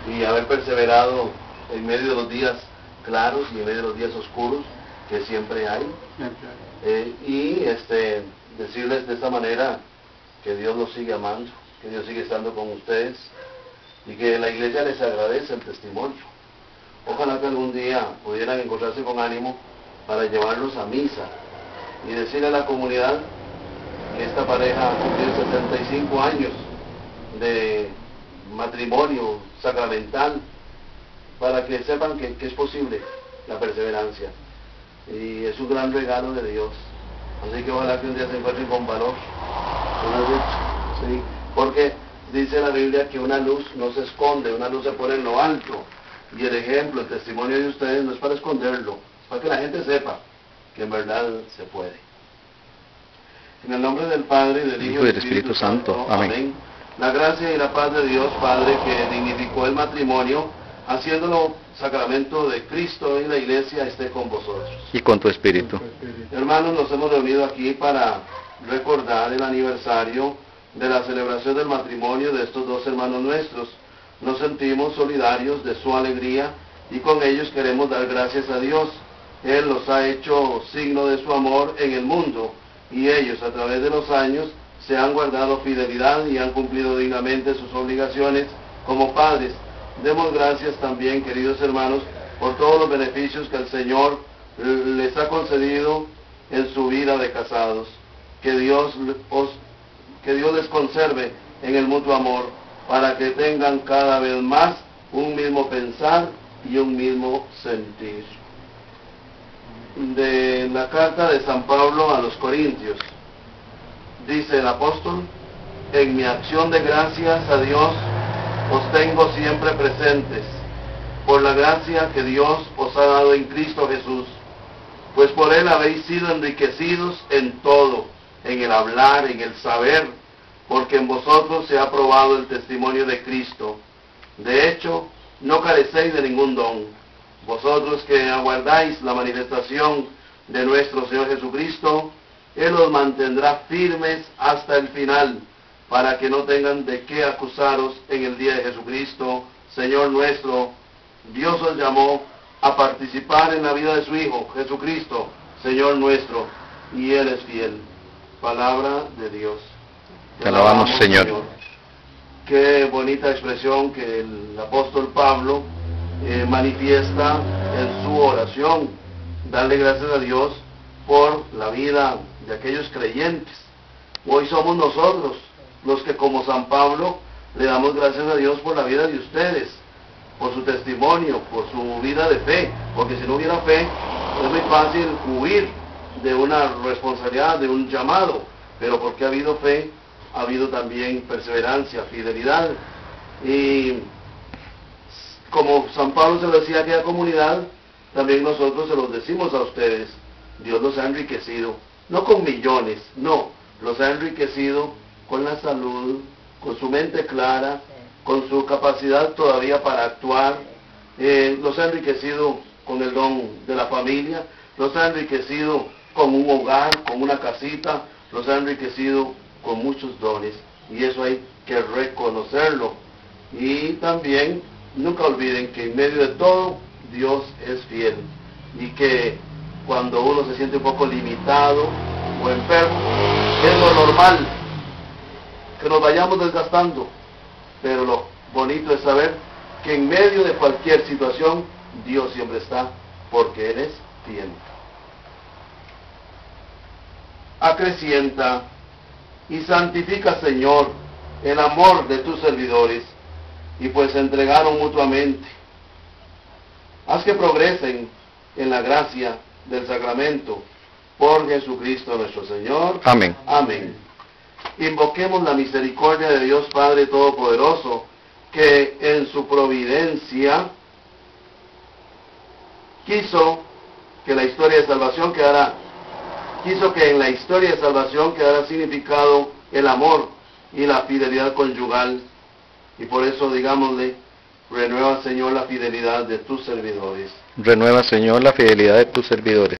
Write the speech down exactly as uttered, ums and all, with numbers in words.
y haber perseverado en medio de los días claros y en medio de los días oscuros que siempre hay. Eh, y este decirles de esta manera que Dios los sigue amando, que Dios sigue estando con ustedes y que la iglesia les agradece el testimonio. Ojalá que algún día pudieran encontrarse con ánimo para llevarlos a misa y decirle a la comunidad que esta pareja cumplió setenta y cinco años de matrimonio sacramental, para que sepan que, que es posible la perseverancia y es un gran regalo de Dios. Así que ojalá que un día se encuentren con valor, una luz, ¿sí? Porque dice la Biblia que una luz no se esconde, una luz se pone en lo alto, y el ejemplo, el testimonio de ustedes no es para esconderlo, es para que la gente sepa que en verdad se puede. En el nombre del Padre, y del Hijo y del Espíritu, Espíritu Santo, Santo. Amén. Amén. La gracia y la paz de Dios Padre, que dignificó el matrimonio, haciéndolo sacramento de Cristo en la iglesia, esté con vosotros. Y con tu espíritu. Hermanos, nos hemos reunido aquí para recordar el aniversario de la celebración del matrimonio de estos dos hermanos nuestros. Nos sentimos solidarios de su alegría y con ellos queremos dar gracias a Dios. Él los ha hecho signo de su amor en el mundo y ellos a través de los años se han guardado fidelidad y han cumplido dignamente sus obligaciones como padres. Demos gracias también, queridos hermanos, por todos los beneficios que el Señor les ha concedido en su vida de casados. Que Dios, os, que Dios les conserve en el mutuo amor, para que tengan cada vez más un mismo pensar y un mismo sentir. De la carta de San Pablo a los Corintios, dice el apóstol: en mi acción de gracias a Dios os tengo siempre presentes, por la gracia que Dios os ha dado en Cristo Jesús, pues por Él habéis sido enriquecidos en todo, en el hablar, en el saber, porque en vosotros se ha probado el testimonio de Cristo. De hecho, no carecéis de ningún don, vosotros que aguardáis la manifestación de nuestro Señor Jesucristo. Él os mantendrá firmes hasta el final, para que no tengan de qué acusaros en el día de Jesucristo, Señor nuestro. Dios os llamó a participar en la vida de su Hijo, Jesucristo, Señor nuestro, y Él es fiel. Palabra de Dios. Te alabamos, Señor. Señor. Qué bonita expresión que el apóstol Pablo eh, manifiesta en su oración. Darle gracias a Dios por la vida de aquellos creyentes. Hoy somos nosotros los que, como San Pablo, le damos gracias a Dios por la vida de ustedes, por su testimonio, por su vida de fe, porque si no hubiera fe, es muy fácil huir de una responsabilidad, de un llamado, pero porque ha habido fe, ha habido también perseverancia, fidelidad, y como San Pablo se lo decía a aquella comunidad, también nosotros se los decimos a ustedes. Dios los ha enriquecido, no con millones, no, los ha enriquecido con la salud, con su mente clara, con su capacidad todavía para actuar, eh, los ha enriquecido con el don de la familia, los ha enriquecido con un hogar, con una casita, los ha enriquecido con muchos dones, y eso hay que reconocerlo. Y también nunca olviden que en medio de todo Dios es fiel, y que cuando uno se siente un poco limitado o enfermo, es lo normal que nos vayamos desgastando, pero lo bonito es saber que en medio de cualquier situación Dios siempre está, porque Él es fiel. Acrecienta y santifica, Señor, el amor de tus servidores, y pues se entregaron mutuamente. Haz que progresen en la gracia del sacramento, por Jesucristo nuestro Señor. Amén. Amén. Invoquemos la misericordia de Dios Padre Todopoderoso, que en su providencia quiso que la historia de salvación quedara, quiso que en la historia de salvación quedara significado el amor y la fidelidad conyugal, y por eso digámosle: renueva, Señor, la fidelidad de tus servidores. Renueva, Señor, la fidelidad de tus servidores.